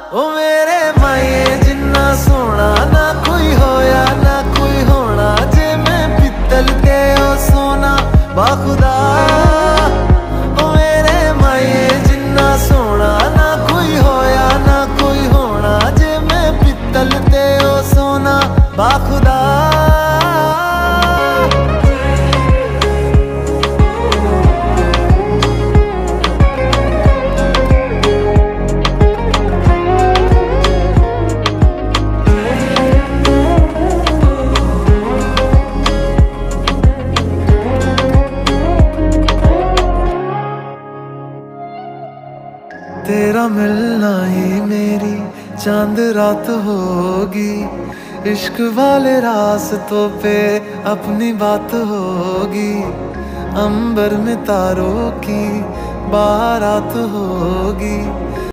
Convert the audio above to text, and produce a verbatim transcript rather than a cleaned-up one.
ओ मेरे माए जिन्ना सोना ना कोई होया ना कोई होना, जे मैं पित्तल ते ओ सोना बाखुदा। ओ मेरे माए जिन्ना सोना ना कोई होया ना कोई होना, जे मैं पित्तल ते ओ सोना बाखुदा। तेरा मिलना ही मेरी चांद रात होगी, इश्क वाले रास्तों पे अपनी बात होगी। अंबर में तारों की बारात होगी।